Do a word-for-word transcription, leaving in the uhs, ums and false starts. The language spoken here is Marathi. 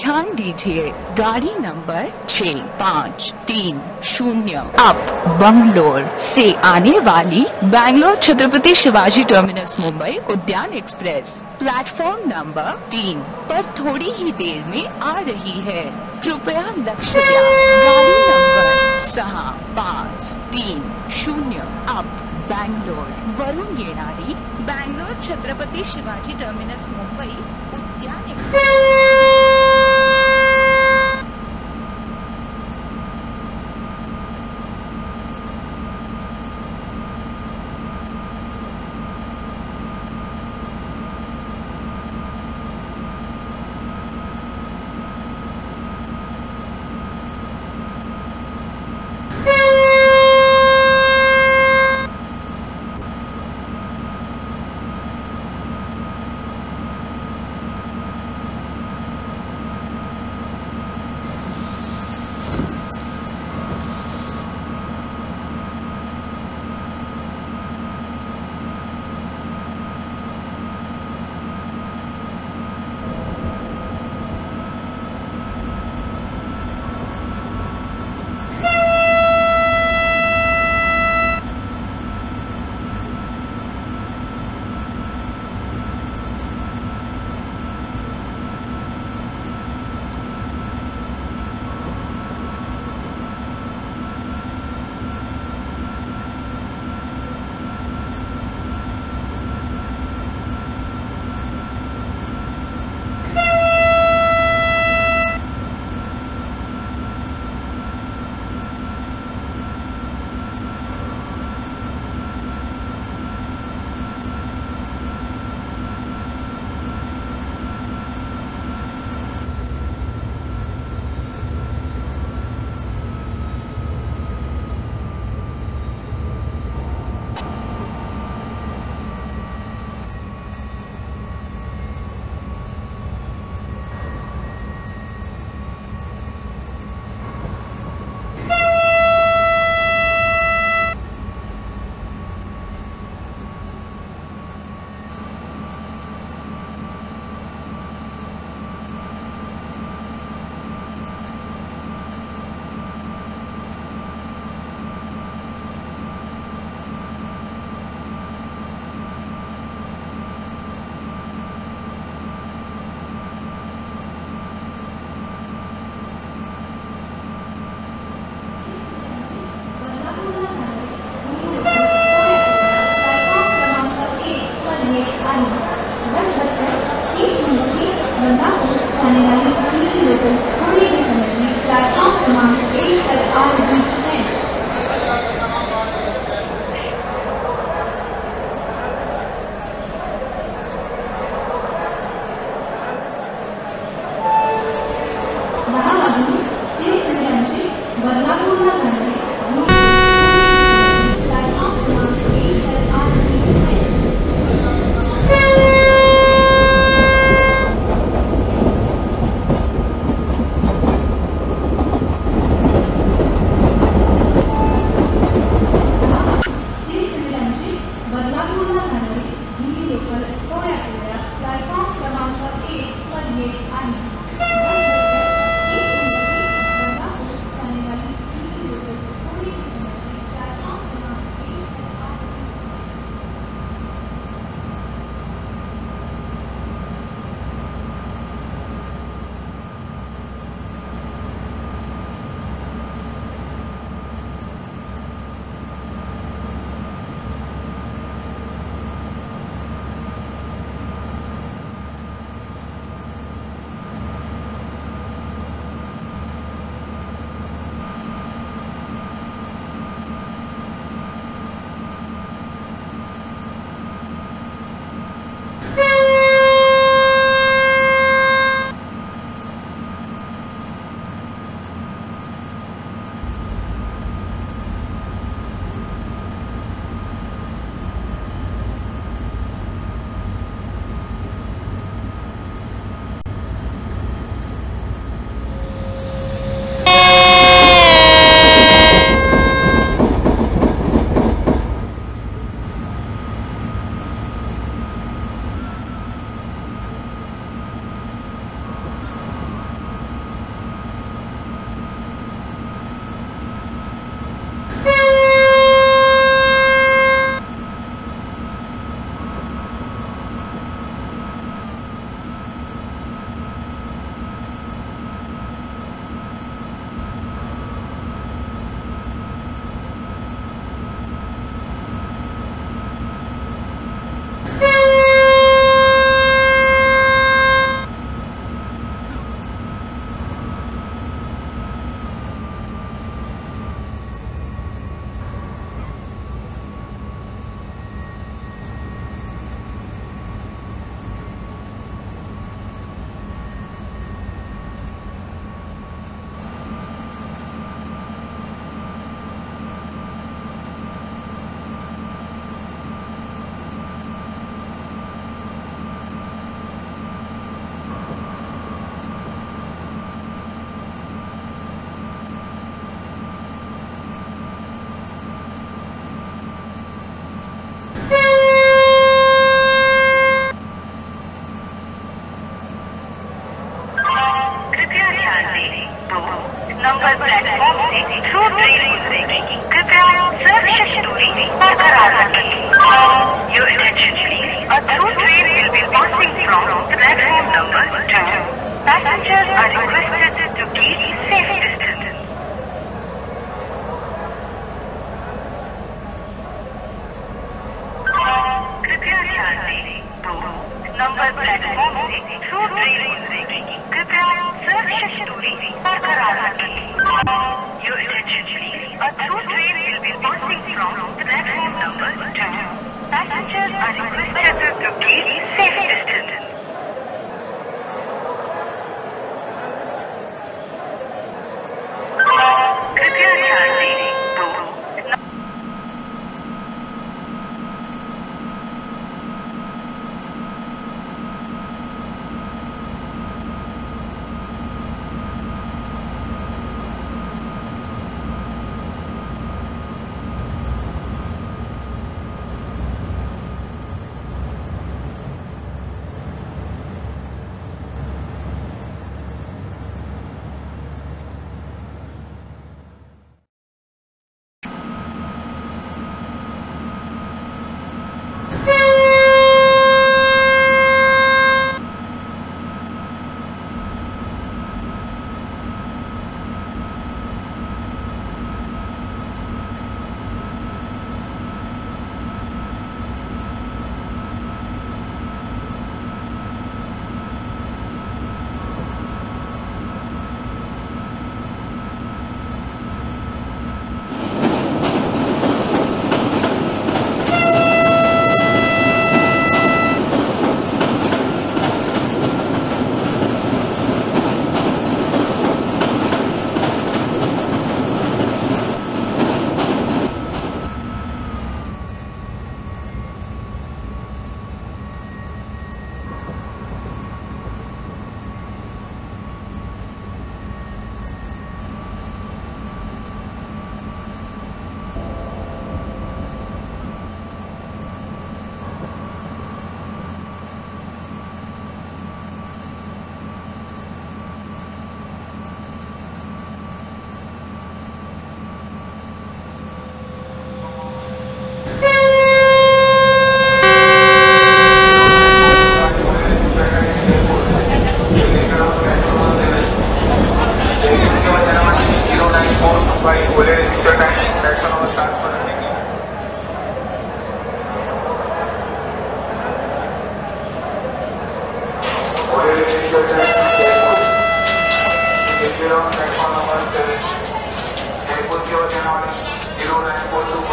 ध्यान दीजिए, गाड़ी नंबर छः पाँच तीन शून्य अप बंगलोर से आने वाली Bangalore Chhatrapati Shivaji terminus Mumbai Udyan express platform number तीन पर थोड़ी ही देर में आ रही है। कृपया लक्ष्य द्या। गाड़ी नंबर सहा पाच तीन शून्य अप बैंगलोर वरून येणारी Bangalore Chhatrapati Shivaji terminus Mumbai Udyan express. Number platform से थ्रू ट्रेन गुजरेगी। कृपया सुरक्षित दूरी बरकरार रखें। Your attention please. A through train will be passing from platform number two. Passengers are requested to keep safe distance. कृपया ध्यान दें, दो नंबर प्लेटफॉर्म से थ्रू ट्रेन गुजरेगी। कृपया सुरक्षित दूरी बरकरार रखें। Your attention please. A through train will be passing from platform number two. Passengers are requested to keep safe distance. कृपया ध्यान दें, दो Jaipur